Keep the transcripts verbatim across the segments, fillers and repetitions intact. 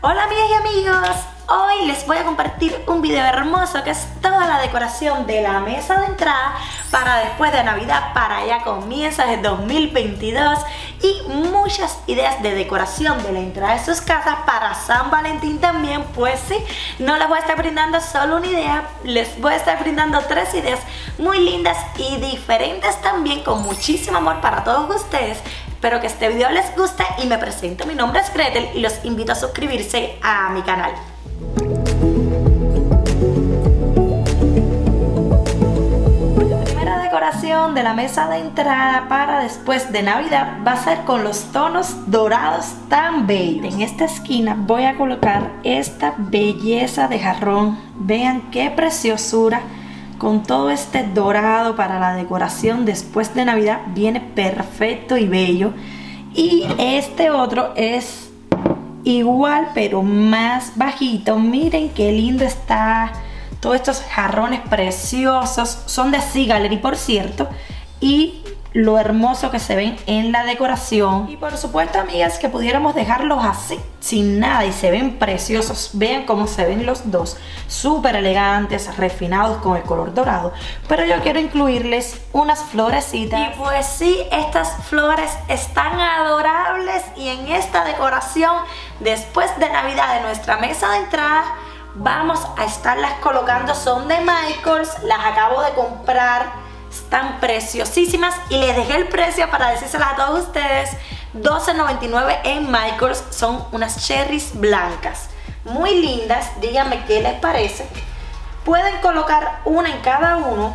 Hola amigas y amigos, hoy les voy a compartir un video hermoso que es toda la decoración de la mesa de entrada para después de Navidad, para ya comienzos de dos mil veintidós, y muchas ideas de decoración de la entrada de sus casas para San Valentín también. Pues sí, no les voy a estar brindando solo una idea, les voy a estar brindando tres ideas muy lindas y diferentes también, con muchísimo amor para todos ustedes. Espero que este video les guste y me presento. Mi nombre es Gretel y los invito a suscribirse a mi canal. La primera decoración de la mesa de entrada para después de Navidad va a ser con los tonos dorados tan bellos. En esta esquina voy a colocar esta belleza de jarrón. Vean qué preciosura. Con todo este dorado para la decoración después de Navidad, viene perfecto y bello. Y este otro es igual pero más bajito. Miren qué lindo está. Todos estos jarrones preciosos son de Sea Gallery, por cierto, y lo hermoso que se ven en la decoración. Y por supuesto, amigas, que pudiéramos dejarlos así sin nada y se ven preciosos. Vean cómo se ven los dos, súper elegantes, refinados con el color dorado. Pero yo quiero incluirles unas florecitas. Y pues sí, estas flores están adorables. Y en esta decoración después de Navidad de nuestra mesa de entrada vamos a estarlas colocando. Son de Michaels, las acabo de comprar. Están preciosísimas y les dejé el precio para decírselas a todos ustedes. doce noventa y nueve en Michaels. Son unas cherries blancas muy lindas. Díganme qué les parece. Pueden colocar una en cada uno,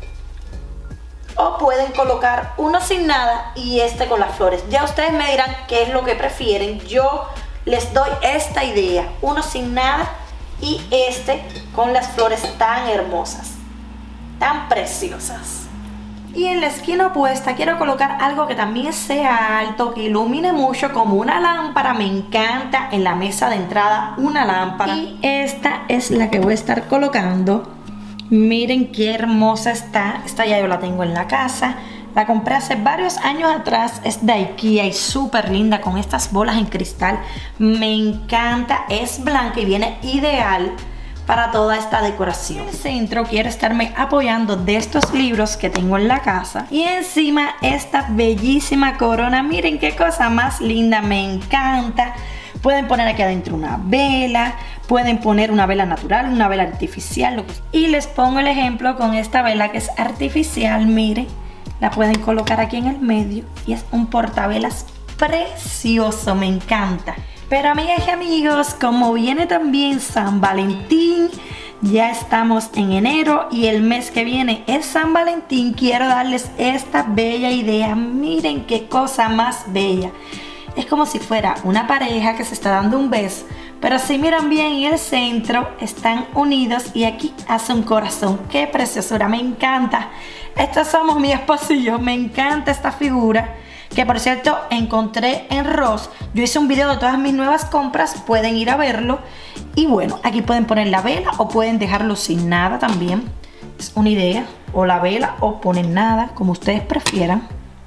o pueden colocar uno sin nada y este con las flores. Ya ustedes me dirán qué es lo que prefieren. Yo les doy esta idea: uno sin nada y este con las flores tan hermosas, tan preciosas. Y en la esquina opuesta quiero colocar algo que también sea alto, que ilumine mucho, como una lámpara. Me encanta en la mesa de entrada una lámpara. Y esta es la que voy a estar colocando. Miren qué hermosa está. Esta ya yo la tengo en la casa. La compré hace varios años atrás. Es de IKEA y súper linda, con estas bolas en cristal. Me encanta. Es blanca y viene ideal para toda esta decoración. En el centro quiero estarme apoyando de estos libros que tengo en la casa. Y encima esta bellísima corona. Miren qué cosa más linda, me encanta. Pueden poner aquí adentro una vela, pueden poner una vela natural, una vela artificial. Y les pongo el ejemplo con esta vela que es artificial. Miren, la pueden colocar aquí en el medio y es un portavelas precioso, me encanta. Pero amigas y amigos, como viene también San Valentín, ya estamos en enero y el mes que viene es San Valentín, quiero darles esta bella idea. Miren qué cosa más bella. Es como si fuera una pareja que se está dando un beso, pero si miran bien en el centro están unidos y aquí hace un corazón. Qué preciosura, me encanta. Estos somos mi esposo y yo, me encanta esta figura. Que por cierto encontré en Ross. Yo hice un video de todas mis nuevas compras, pueden ir a verlo. Y bueno, aquí pueden poner la vela o pueden dejarlo sin nada también. Es una idea. O la vela o ponen nada, como ustedes prefieran.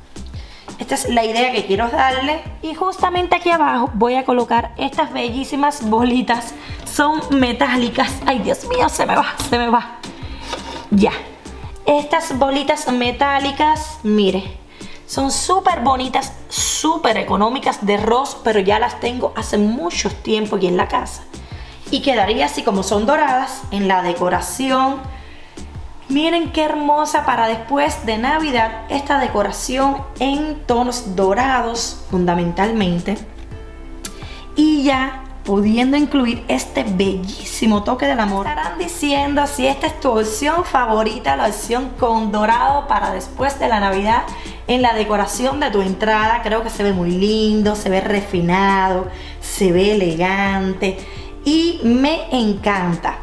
Esta es la idea que quiero darle. Y justamente aquí abajo voy a colocar estas bellísimas bolitas. Son metálicas. Ay, Dios mío, se me va, se me va. Ya. Estas bolitas metálicas, mire, son súper bonitas, súper económicas, de Ross, pero ya las tengo hace mucho tiempo aquí en la casa. Y quedaría así como son doradas en la decoración. Miren qué hermosa para después de Navidad esta decoración en tonos dorados fundamentalmente. Y ya pudiendo incluir este bellísimo toque del amor. Estarán diciendo si esta es tu opción favorita, la opción con dorado para después de la Navidad en la decoración de tu entrada. Creo que se ve muy lindo, se ve refinado, se ve elegante y me encanta.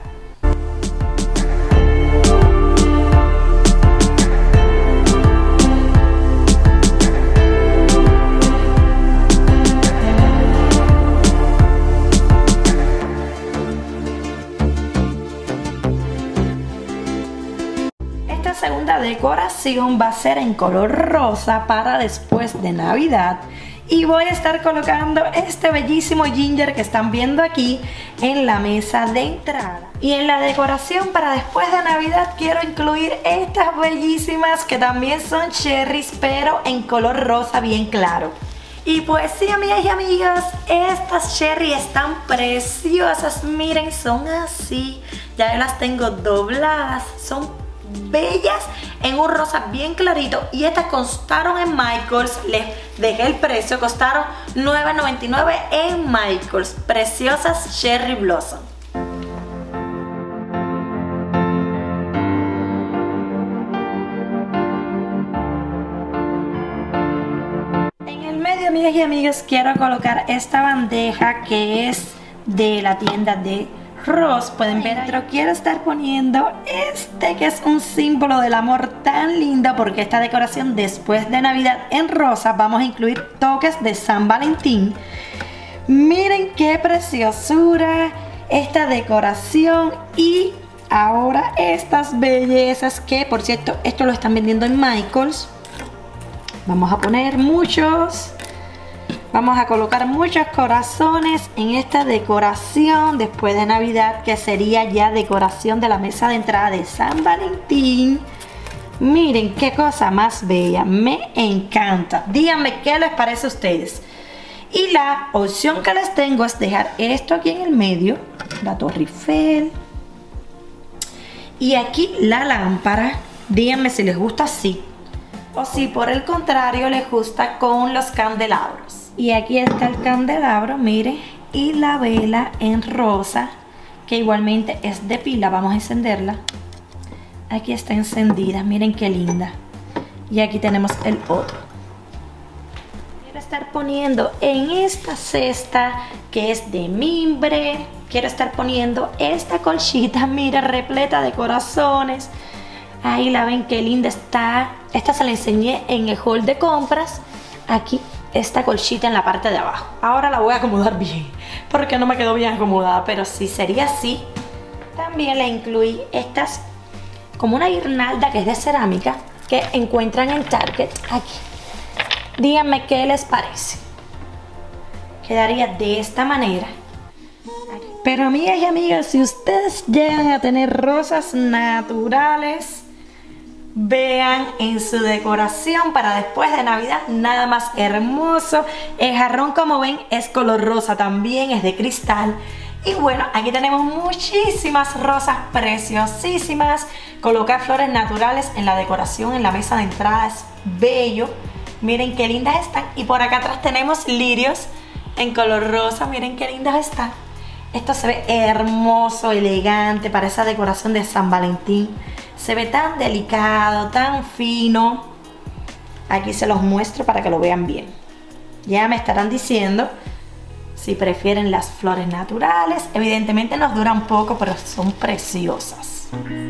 Segunda decoración va a ser en color rosa para después de Navidad Y voy a estar colocando este bellísimo ginger que están viendo aquí en la mesa de entrada. Y en la decoración para después de Navidad quiero incluir estas bellísimas que también son cherries, pero en color rosa bien claro. Y pues sí, amigas y amigos, estas cherries están preciosas. Miren, son así. Ya yo las tengo dobladas. Son bellas en un rosa bien clarito. Y estas costaron en Michaels. Les dejé el precio. Costaron nueve noventa y nueve en Michaels. Preciosas Cherry Blossom. Amigas y amigos, quiero colocar esta bandeja que es de la tienda de Ross. Pueden ver, pero quiero estar poniendo este que es un símbolo del amor tan lindo, porque esta decoración después de Navidad en rosa vamos a incluir toques de San Valentín. Miren qué preciosura esta decoración. Y ahora estas bellezas que, por cierto, esto lo están vendiendo en Michaels. Vamos a poner muchos. Vamos a colocar muchos corazones en esta decoración después de Navidad, que sería ya decoración de la mesa de entrada de San Valentín. Miren qué cosa más bella, me encanta. Díganme qué les parece a ustedes. Y la opción que les tengo es dejar esto aquí en el medio, la Torre Eiffel. Y aquí la lámpara. Díganme si les gusta así, o si por el contrario les gusta con los candelabros. Y aquí está el candelabro, mire, y la vela en rosa, que igualmente es de pila. Vamos a encenderla. Aquí está encendida, miren qué linda. Y aquí tenemos el otro. Quiero estar poniendo en esta cesta que es de mimbre. Quiero estar poniendo esta colchita, mira, repleta de corazones. Ahí la ven, qué linda está. Esta se la enseñé en el haul de compras. Aquí esta colchita en la parte de abajo. Ahora la voy a acomodar bien, porque no me quedó bien acomodada, pero si sería así. También le incluí estas, como una guirnalda que es de cerámica, que encuentran en Target. Aquí. Díganme qué les parece. Quedaría de esta manera. Pero amigas y amigos, si ustedes llegan a tener rosas naturales, vean en su decoración para después de Navidad, nada más hermoso. El jarrón, como ven, es color rosa también, es de cristal. Y bueno, aquí tenemos muchísimas rosas preciosísimas. Colocar flores naturales en la decoración, en la mesa de entrada, es bello. Miren qué lindas están. Y por acá atrás tenemos lirios en color rosa, miren qué lindas están. Esto se ve hermoso, elegante para esa decoración de San Valentín. Se ve tan delicado, tan fino. Aquí se los muestro para que lo vean bien. Ya me estarán diciendo si prefieren las flores naturales. Evidentemente nos duran poco, pero son preciosas.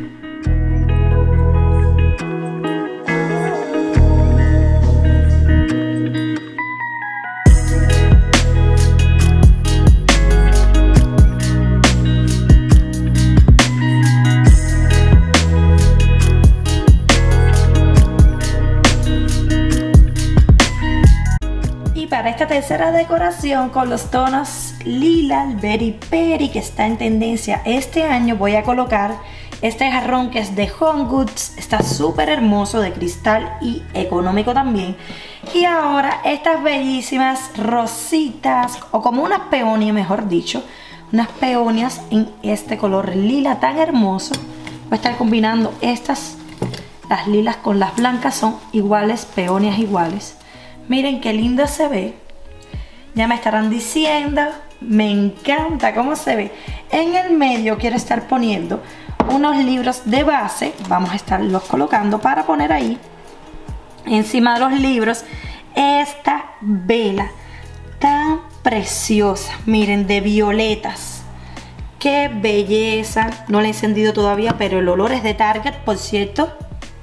Para esta tercera decoración con los tonos lila, el berry peri, que está en tendencia este año, voy a colocar este jarrón que es de Home Goods. Está súper hermoso, de cristal y económico también. Y ahora estas bellísimas rositas, o como unas peonias mejor dicho, unas peonias en este color lila tan hermoso. Voy a estar combinando estas, las lilas con las blancas, son iguales, peonias iguales. Miren qué lindo se ve. Ya me estarán diciendo. Me encanta cómo se ve. En el medio quiero estar poniendo unos libros de base. Vamos a estarlos colocando para poner ahí, encima de los libros, esta vela tan preciosa. Miren, de violetas. Qué belleza. No la he encendido todavía, pero el olor es de Target, por cierto.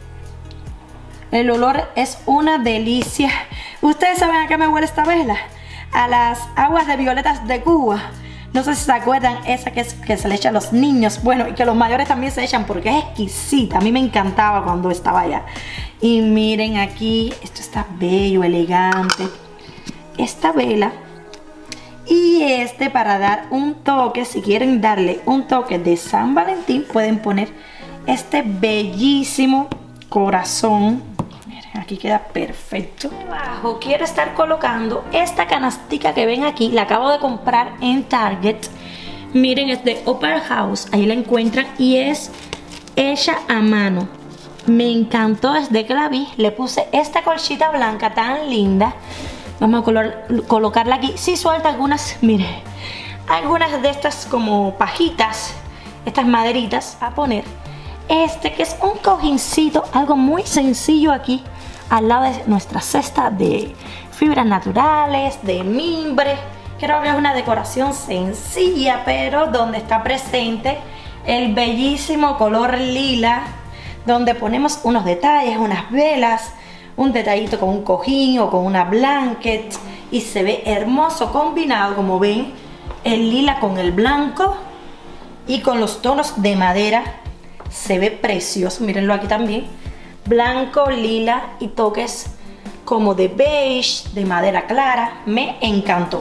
El olor es una delicia. ¿Ustedes saben a qué me huele esta vela? A las aguas de violetas de Cuba. No sé si se acuerdan, esa que, es, que se le echa a los niños. Bueno, y que los mayores también se echan porque es exquisita. A mí me encantaba cuando estaba allá. Y miren aquí, esto está bello, elegante. esta vela. Y este para dar un toque, si quieren darle un toque de San Valentín, pueden poner este bellísimo corazón. Miren, aquí queda perfecto. Abajo quiero estar colocando esta canastica que ven aquí. La acabo de comprar en Target. Miren, es de Opera House. Ahí la encuentran y es hecha a mano. Me encantó desde que la vi. Le puse esta colchita blanca tan linda. Vamos a color, colocarla aquí. Sí suelta algunas, miren, algunas de estas como pajitas, estas maderitas a poner. Este que es un cojincito, algo muy sencillo aquí al lado de nuestra cesta de fibras naturales, de mimbre. Creo que es una decoración sencilla, pero donde está presente el bellísimo color lila, donde ponemos unos detalles, unas velas, un detallito con un cojín o con una blanket y se ve hermoso combinado, como ven, el lila con el blanco y con los tonos de madera. Se ve precioso, mírenlo aquí también, blanco, lila y toques como de beige, de madera clara. Me encantó.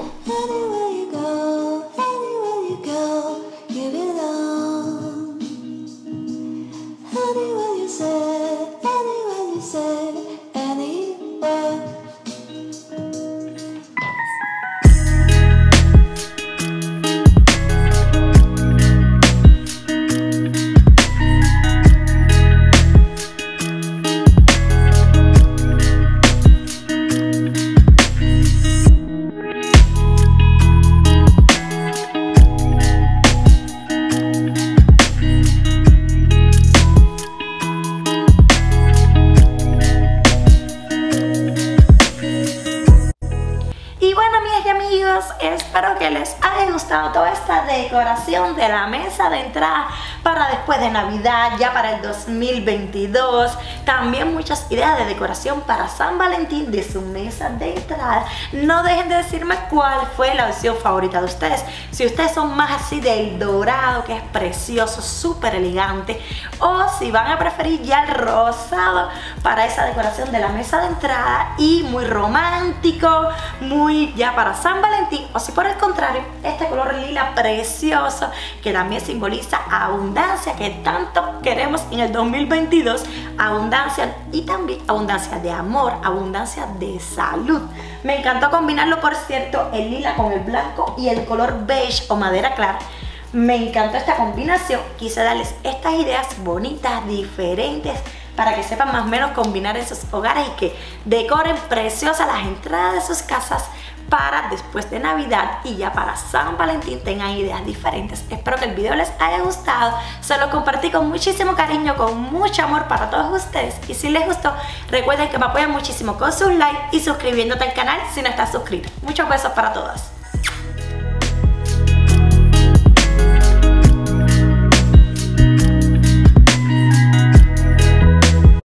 Espero que les haya gustado toda esta decoración de la mesa de entrada para después de Navidad, ya para el dos mil veintidós. También muchas ideas de decoración para San Valentín de su mesa de entrada. No dejen de decirme cuál fue la opción favorita de ustedes. Si ustedes son más así del dorado, que es precioso, súper elegante, o si van a preferir ya el rosado para esa decoración de la mesa de entrada y muy romántico, muy ya para San Valentín, o si por el contrario, este color lila precioso que también simboliza abundancia, que tanto queremos en el dos mil veintidós, abundancia y también abundancia de amor, abundancia de salud. Me encantó combinarlo, por cierto, el lila con el blanco y el color beige o madera clara. Me encantó esta combinación, quise darles estas ideas bonitas, diferentes, para que sepan más o menos combinar esos hogares y que decoren preciosas las entradas de sus casas para después de Navidad y ya para San Valentín tengan ideas diferentes. Espero que el video les haya gustado, se lo compartí con muchísimo cariño, con mucho amor para todos ustedes, y si les gustó recuerden que me apoyan muchísimo con sus likes y suscribiéndote al canal si no estás suscrito. Muchos besos para todas.